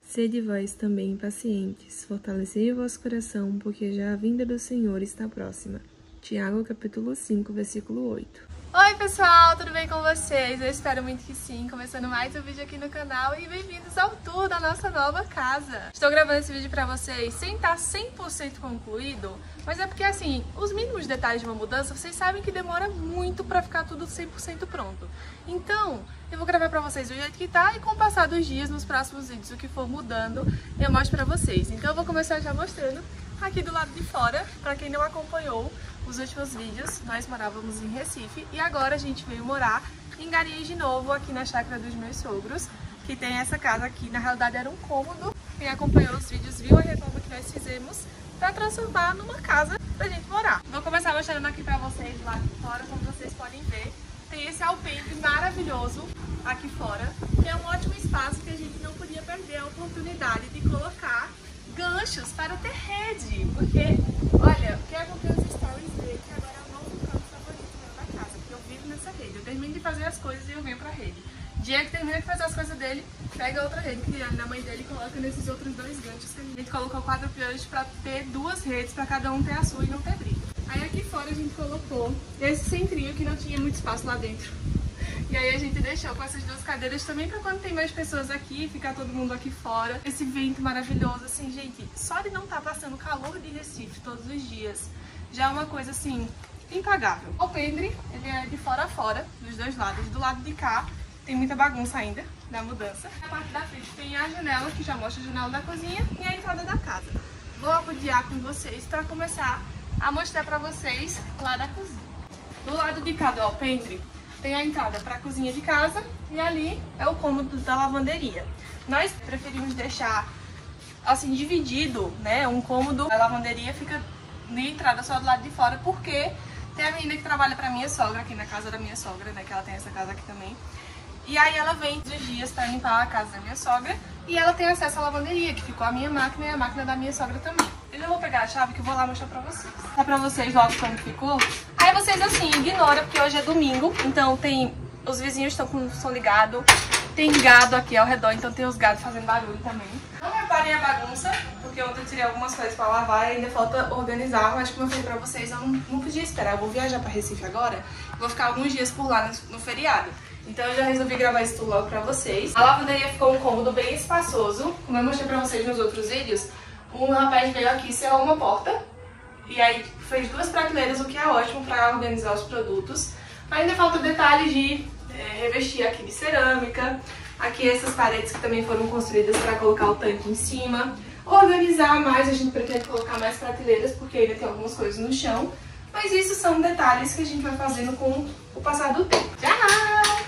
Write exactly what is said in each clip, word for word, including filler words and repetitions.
Sede vós também pacientes, fortalecei o vosso coração, porque já a vinda do Senhor está próxima. Tiago, capítulo cinco, versículo oito. Oi pessoal, tudo bem com vocês? Eu espero muito que sim, começando mais um vídeo aqui no canal e bem-vindos ao tour da nossa nova casa. Estou gravando esse vídeo pra vocês sem estar cem por cento concluído, mas é porque assim, os mínimos detalhes de uma mudança, vocês sabem que demora muito pra ficar tudo cem por cento pronto. Então, eu vou gravar pra vocês do jeito que tá e com o passar dos dias, nos próximos vídeos, o que for mudando, eu mostro pra vocês. Então eu vou começar já mostrando aqui do lado de fora, pra quem não acompanhou os últimos vídeos, nós morávamos em Recife e agora a gente veio morar em Garanhuns de novo, aqui na chácara dos meus sogros, que tem essa casa aqui, na realidade era um cômodo. Quem acompanhou os vídeos viu a reforma que nós fizemos para transformar numa casa pra gente morar. Vou começar mostrando aqui pra vocês lá fora, como vocês podem ver. Tem esse alpendre maravilhoso aqui fora, que é um ótimo espaço que a gente não podia perder a oportunidade de colocar ganchos para ter rede, porque, olha, quem acompanha os stories vê que agora é o novo canto favorito meu da casa, porque eu vivo nessa rede. Eu termino de fazer as coisas e eu venho pra rede. Dia que termina de fazer as coisas dele, pega outra rede que a mãe dele coloca nesses outros dois ganchos que a gente colocou quatro piões pra ter duas redes, pra cada um ter a sua e não ter briga. Aí aqui fora a gente colocou esse centrinho que não tinha muito espaço lá dentro. E aí a gente deixou com essas duas cadeiras também pra quando tem mais pessoas aqui, ficar todo mundo aqui fora. Esse vento maravilhoso, assim, gente, só de não estar passando calor de Recife todos os dias, já é uma coisa, assim, impagável. O alpendre, ele é de fora a fora, dos dois lados. Do lado de cá tem muita bagunça ainda, da mudança. Na parte da frente tem a janela, que já mostra a janela da cozinha, e a entrada da casa. Vou apoiar com vocês pra começar a mostrar pra vocês lá da cozinha. Do lado de cá do alpendre, tem a entrada para a cozinha de casa e ali é o cômodo da lavanderia. Nós preferimos deixar assim dividido, né? Um cômodo, a lavanderia fica na entrada só do lado de fora, porque tem a menina que trabalha para minha sogra aqui na casa da minha sogra, né? Que ela tem essa casa aqui também. E aí ela vem todos os dias para limpar a casa da minha sogra e ela tem acesso à lavanderia, que ficou a minha máquina e a máquina da minha sogra também. Eu já vou pegar a chave que eu vou lá mostrar pra vocês. Tá pra vocês logo como ficou. Aí vocês assim, ignoram porque hoje é domingo, então tem... Os vizinhos estão com o som ligado, tem gado aqui ao redor, então tem os gados fazendo barulho também. Não reparem a bagunça, porque ontem eu tirei algumas coisas pra lavar e ainda falta organizar, mas como eu falei pra vocês, eu não, não podia esperar. Eu vou viajar pra Recife agora, vou ficar alguns dias por lá no, no feriado. Então eu já resolvi gravar isso tudo logo pra vocês. A lavanderia ficou um cômodo bem espaçoso, como eu mostrei pra vocês nos outros vídeos. Um rapaz veio aqui, cerrou uma porta e aí fez duas prateleiras, o que é ótimo para organizar os produtos. Ainda falta detalhes de é, revestir aqui de cerâmica, aqui essas paredes que também foram construídas para colocar o tanque em cima. Organizar mais, a gente pretende colocar mais prateleiras porque ainda tem algumas coisas no chão. Mas isso são detalhes que a gente vai fazendo com o passar do tempo. Tchau!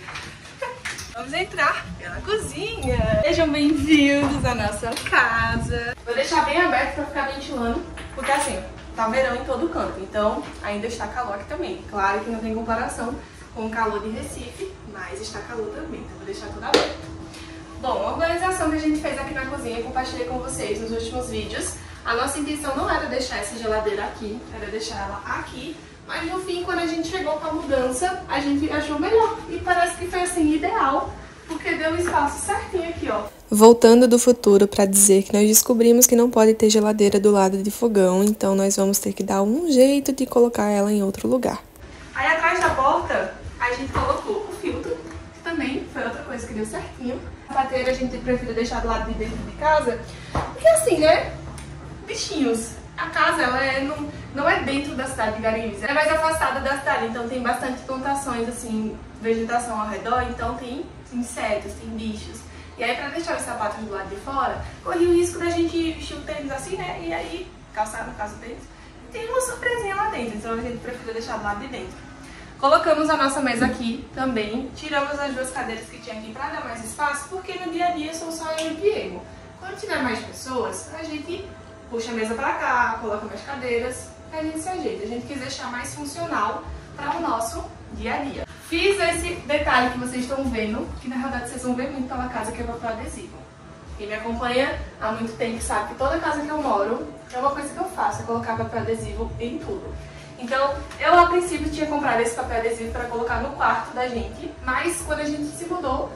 Vamos entrar pela cozinha. Sejam bem-vindos à nossa casa. Vou deixar bem aberto para ficar ventilando, porque assim, tá verão em todo canto, então ainda está calor aqui também. Claro que não tem comparação com o calor de Recife, mas está calor também, então vou deixar tudo aberto. Bom, a organização que a gente fez aqui na cozinha, eu compartilhei com vocês nos últimos vídeos. A nossa intenção não era deixar essa geladeira aqui, era deixar ela aqui. Mas no fim, quando a gente chegou com a mudança, a gente achou melhor. E parece que foi assim, ideal, porque deu um espaço certinho aqui, ó. Voltando do futuro para dizer que nós descobrimos que não pode ter geladeira do lado de fogão, então nós vamos ter que dar um jeito de colocar ela em outro lugar. Aí atrás da porta, a gente colocou o filtro, que também foi outra coisa que deu certinho. A bateria a gente prefere deixar do lado de dentro de casa, porque assim, né, bichinhos. A casa, ela é, não, não é dentro da cidade de Garanhuns, é mais afastada da cidade, então tem bastante plantações, assim, vegetação ao redor, então tem insetos, tem bichos. E aí pra deixar os sapatos do lado de fora, corre o risco da gente vestir o tênis assim, né, e aí, calçar no caso deles, tem uma surpresinha lá dentro, então a gente prefere deixar do lado de dentro. Colocamos a nossa mesa aqui também, tiramos as duas cadeiras que tinha aqui pra dar mais espaço, porque no dia a dia sou só eu e o Diego. Quando tiver mais pessoas, a gente puxa a mesa pra cá, coloca mais cadeiras, a gente se ajeita. A gente quis deixar mais funcional para o nosso dia a dia. Fiz esse detalhe que vocês estão vendo, que na verdade vocês vão ver muito pela casa, que é papel adesivo. Quem me acompanha há muito tempo sabe que toda casa que eu moro, é uma coisa que eu faço, é colocar papel adesivo em tudo. Então, eu a princípio tinha comprado esse papel adesivo para colocar no quarto da gente, mas quando a gente se mudou,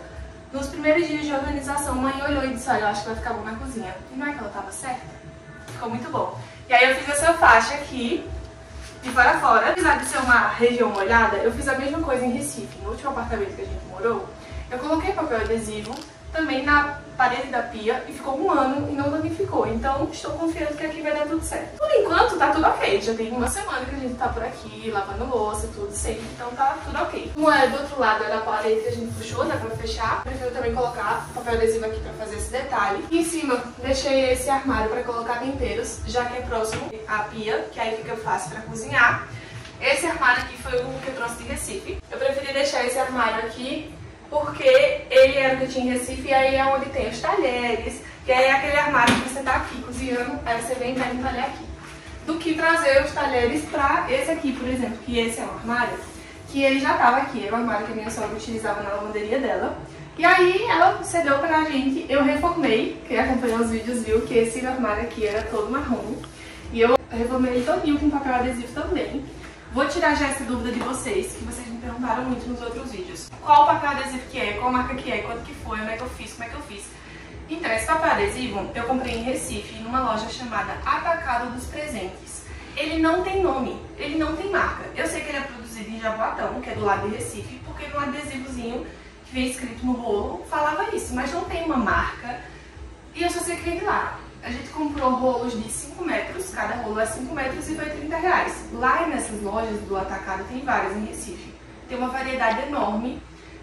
Nos primeiros dias de organização, a mãe olhou e disse, olha, eu acho que vai ficar bom na cozinha. E não é que ela tava certa? Ficou muito bom. E aí eu fiz essa faixa aqui, de fora a fora. Apesar de ser uma região molhada, eu fiz a mesma coisa em Recife. No último apartamento que a gente morou, eu coloquei papel adesivo também na parede da pia e ficou um ano e não danificou. Então estou confiando que aqui vai dar tudo certo. Por enquanto tá tudo ok. Já tem uma semana que a gente tá por aqui, lavando louça, tudo sempre. Então tá tudo ok. Como é do outro lado da parede que a gente puxou, né, pra fechar, prefiro também colocar papel adesivo aqui pra fazer esse detalhe. E em cima deixei esse armário pra colocar temperos, já que é próximo à pia, que aí fica fácil pra cozinhar. Esse armário aqui foi o que eu trouxe de Recife. Eu preferi deixar esse armário aqui porque ele era o que eu tinha em Recife, e aí é onde tem os talheres, que aí é aquele armário que você tá aqui cozinhando, aí você vem e pega um talher aqui. Do que trazer os talheres pra esse aqui, por exemplo, que esse é um armário, que ele já tava aqui, era o armário que a minha sogra utilizava na lavanderia dela. E aí ela cedeu pra gente, eu reformei, quem acompanhou os vídeos viu que esse armário aqui era todo marrom, e eu reformei ele todinho com papel adesivo também. Vou tirar já essa dúvida de vocês, que vocês me perguntaram muito nos outros vídeos. Qual papel adesivo que é, qual marca que é, quanto que foi, onde é que eu fiz, como é que eu fiz. Então, esse papel adesivo eu comprei em Recife, numa loja chamada Atacado dos Presentes. Ele não tem nome, ele não tem marca. Eu sei que ele é produzido em Jaboatão, que é do lado de Recife, porque no adesivozinho que vem escrito no rolo falava isso, mas não tem uma marca. E eu só sei que vem de lá. A gente comprou rolos de cinco metros, cada rolo é cinco metros e foi trinta reais. Lá nessas lojas do Atacado tem várias em Recife. Tem uma variedade enorme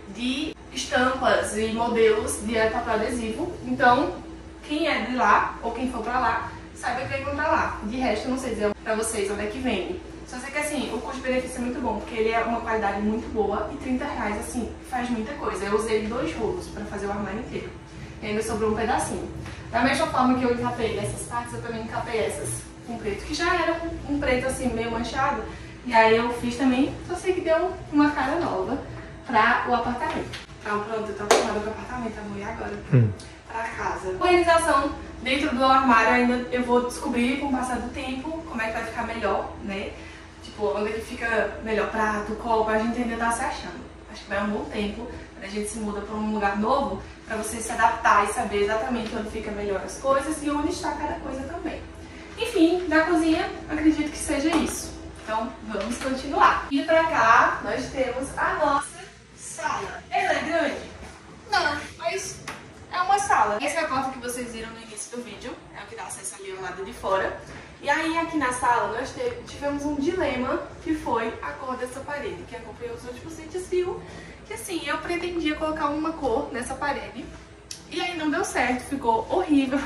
de estampas e modelos de papel adesivo. Então, quem é de lá, ou quem for pra lá, saiba que vai encontrar lá. De resto, eu não sei dizer pra vocês onde é que vende. Só sei que assim, o custo-benefício é muito bom, porque ele é uma qualidade muito boa e trinta reais, assim, faz muita coisa. Eu usei dois rolos pra fazer o armário inteiro. E ainda sobrou um pedacinho. Da mesma forma que eu encapei essas partes, eu também encapei essas com preto, que já era um, um preto assim, meio manchado. E aí eu fiz também, só sei que deu uma cara nova pra o apartamento. Então pronto, eu tô acostumada com o apartamento, amor, e agora? Hum. Pra casa. Organização dentro do armário ainda eu vou descobrir com o passar do tempo como é que vai ficar melhor, né? Tipo, onde é que fica melhor prato, copo, a gente ainda tá se achando. Acho que vai um bom tempo, a gente se muda pra um lugar novo, pra você se adaptar e saber exatamente onde fica melhor as coisas e onde está cada coisa também. Enfim, da cozinha, acredito que seja isso. Então, vamos continuar. E pra cá, nós temos a nossa sala. Ela é grande? Não, mas é uma sala. Essa é a porta que vocês viram no início do vídeo, é o que dá acesso ali ao lado de fora. E aí, aqui na sala, nós tivemos um dilema, que foi a cor dessa parede. Quem acompanhou os últimos vídeos viu que assim, eu pretendia colocar uma cor nessa parede, e aí não deu certo, ficou horrível.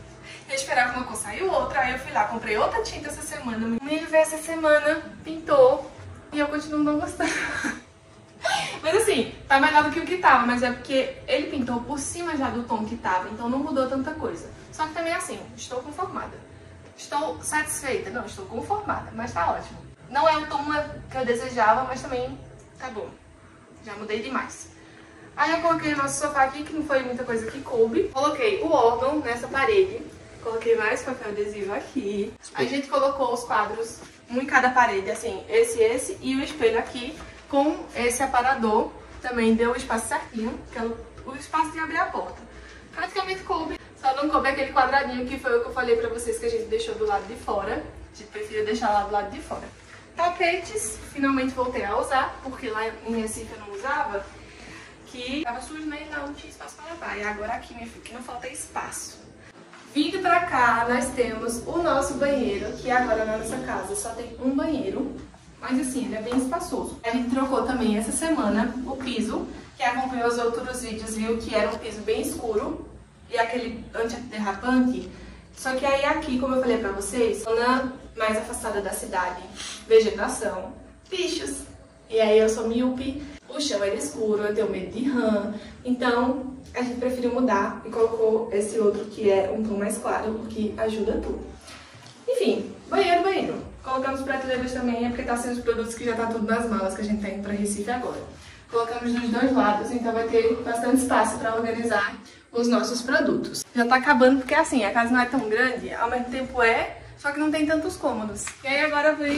Eu esperava uma cor, saiu outra, aí eu fui lá, comprei outra tinta essa semana. O menino veio essa semana, pintou, e eu continuo não gostando. Mas assim, tá melhor do que o que tava, mas é porque ele pintou por cima já do tom que tava, então não mudou tanta coisa. Só que também assim, estou conformada. Estou satisfeita, não, estou conformada, mas tá ótimo. Não é o tom que eu desejava, mas também tá bom. Já mudei demais. Aí eu coloquei o nosso sofá aqui, que não foi muita coisa que coube. Coloquei o órgão nessa parede. Coloquei mais papel adesivo aqui. A gente colocou os quadros, um em cada parede, assim, esse, esse e o espelho aqui, com esse aparador. Também deu o espaço certinho, que é o espaço de abrir a porta. Praticamente coube. Só não coube aquele quadradinho que foi o que eu falei pra vocês que a gente deixou do lado de fora. A gente preferiu deixar lá do lado de fora. Tapetes, finalmente voltei a usar, porque lá em Recife eu não usava, que tava sujo, né, e lá não tinha espaço para lavar. E agora aqui, minha filha, que não falta espaço. Vindo pra cá, nós temos o nosso banheiro, que agora na nossa casa só tem um banheiro, mas assim, ele é bem espaçoso. A gente trocou também essa semana o piso, que acompanhou os outros vídeos, viu que era um piso bem escuro, e aquele antiderrapante. Só que aí aqui, como eu falei pra vocês, zona mais afastada da cidade, vegetação, bichos. E aí eu sou míope, o chão é escuro, eu tenho medo de rã. Então a gente preferiu mudar e colocou esse outro que é um tom mais claro, porque ajuda tudo. Enfim, banheiro, banheiro. Colocamos prateleiras também, é porque tá sendo os produtos que já tá tudo nas malas que a gente tá indo pra Recife agora. Colocamos dos dois lados, então vai ter bastante espaço pra organizar os nossos produtos. Já tá acabando porque assim, a casa não é tão grande, ao mesmo tempo é, só que não tem tantos cômodos. E aí agora vem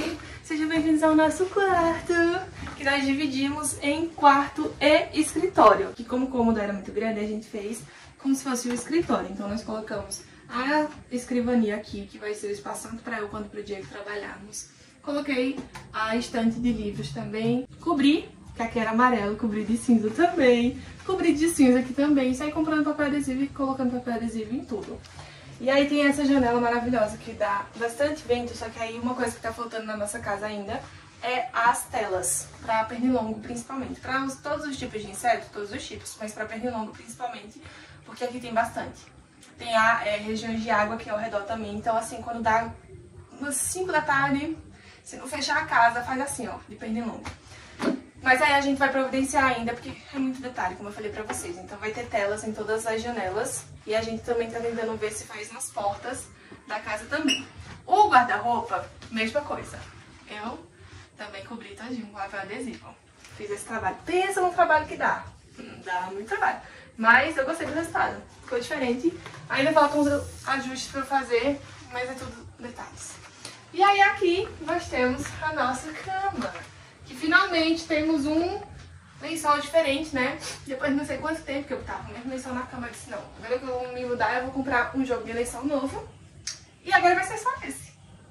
Sejam bem-vindos ao nosso quarto, que nós dividimos em quarto e escritório. Que como o cômodo era muito grande, a gente fez como se fosse um escritório. Então nós colocamos a escrivania aqui, que vai ser o espaço tanto para eu quanto para o Diego trabalharmos. Coloquei a estante de livros também. Cobri, que aqui era amarelo, cobri de cinza também. Cobri de cinza aqui também. Saí comprando papel adesivo e colocando papel adesivo em tudo. E aí tem essa janela maravilhosa que dá bastante vento, só que aí uma coisa que tá faltando na nossa casa ainda é as telas, pra pernilongo principalmente. Pra os, todos os tipos de inseto, todos os tipos, mas pra pernilongo principalmente, porque aqui tem bastante. Tem a é, regiões de água aqui ao redor também, então assim, quando dá umas cinco da tarde, se não fechar a casa, faz assim, ó, de pernilongo. Mas aí a gente vai providenciar ainda, porque é muito detalhe, como eu falei pra vocês. Então vai ter telas em todas as janelas. E a gente também tá tentando ver se faz nas portas da casa também. O guarda-roupa, mesma coisa. Eu também cobri todinho com papel adesivo. Fiz esse trabalho. Pensa no trabalho que dá. Dá muito trabalho. Mas eu gostei do resultado. Ficou diferente. Ainda faltam uns ajustes pra fazer, mas é tudo detalhes. E aí aqui nós temos a nossa cama. Que finalmente temos um lençol diferente, né? Depois de não sei quanto tempo que eu tava com o mesmo lençol na cama, eu disse, não, agora que eu vou me mudar, eu vou comprar um jogo de lençol novo. E agora vai ser só esse.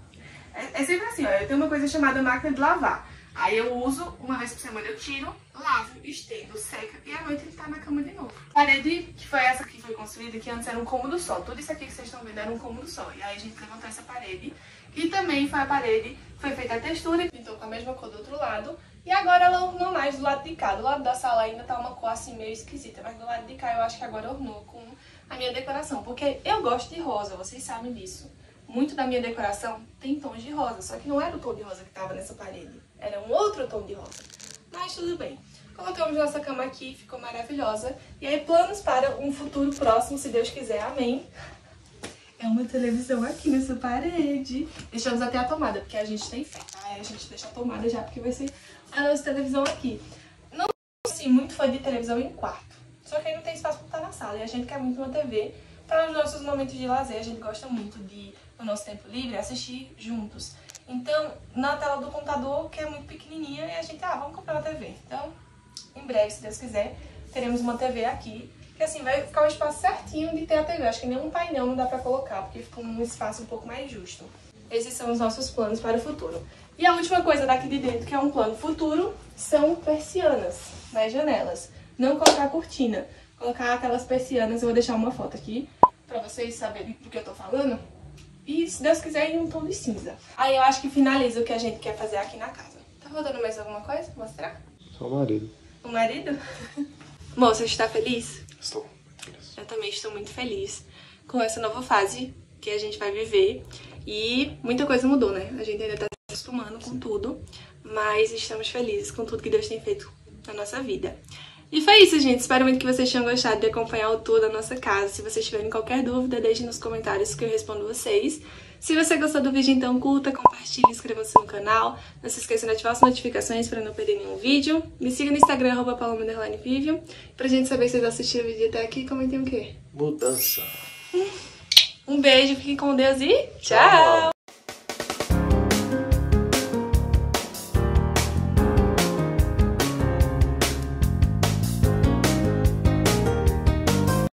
É, é sempre assim, ó, eu tenho uma coisa chamada máquina de lavar. Aí eu uso, uma vez por semana eu tiro, lavo, estendo, seca e à noite ele tá na cama de novo. A parede, que foi essa que foi construída, que antes era um cômodo só. Tudo isso aqui que vocês estão vendo era um cômodo só. E aí a gente levantou essa parede. E também foi a parede, foi feita a textura, pintou com a mesma cor do outro lado. E agora ela ornou mais do lado de cá. Do lado da sala ainda tá uma cor assim meio esquisita. Mas do lado de cá eu acho que agora ornou com a minha decoração. Porque eu gosto de rosa, vocês sabem disso. Muito da minha decoração tem tons de rosa. Só que não era o tom de rosa que tava nessa parede. Era um outro tom de rosa. Mas tudo bem. Colocamos nossa cama aqui, ficou maravilhosa. E aí planos para um futuro próximo, se Deus quiser. Amém. É uma televisão aqui nessa parede. Deixamos até a tomada, porque a gente tem fé. Aí a gente deixa a tomada já, porque vai ser a nossa televisão aqui. Não sou assim, muito fã de televisão em quarto. Só que aí não tem espaço pra estar na sala. E a gente quer muito uma T V para os nossos momentos de lazer. A gente gosta muito de, no nosso tempo livre, assistir juntos. Então, na tela do computador, que é muito pequenininha, e a gente, ah, vamos comprar uma T V. Então, em breve, se Deus quiser, teremos uma T V aqui. Que assim, vai ficar um espaço certinho de ter a T V. Acho que nenhum painel não dá pra colocar, porque fica um espaço um pouco mais justo. Esses são os nossos planos para o futuro. E a última coisa daqui de dentro, que é um plano futuro, são persianas nas janelas. Não colocar cortina, colocar aquelas persianas. Eu vou deixar uma foto aqui, pra vocês saberem do que eu tô falando. E, se Deus quiser, em um tom de cinza. Aí eu acho que finaliza o que a gente quer fazer aqui na casa. Tá faltando mais alguma coisa? Mostrar? Só o marido. O marido? Moça, está feliz? Estou. Eu também estou muito feliz com essa nova fase que a gente vai viver. E muita coisa mudou, né? A gente ainda tá se acostumando com tudo, mas estamos felizes com tudo que Deus tem feito na nossa vida. E foi isso, gente. Espero muito que vocês tenham gostado de acompanhar o tour da nossa casa. Se vocês tiverem qualquer dúvida, deixem nos comentários que eu respondo vocês. Se você gostou do vídeo, então curta, compartilhe, inscreva-se no canal. Não se esqueça de ativar as notificações para não perder nenhum vídeo. Me siga no Instagram, arroba paloma underline vivian. Pra gente saber se vocês assistiram o vídeo até aqui, comentem o quê? Mudança. Um beijo, fiquem com Deus e tchau!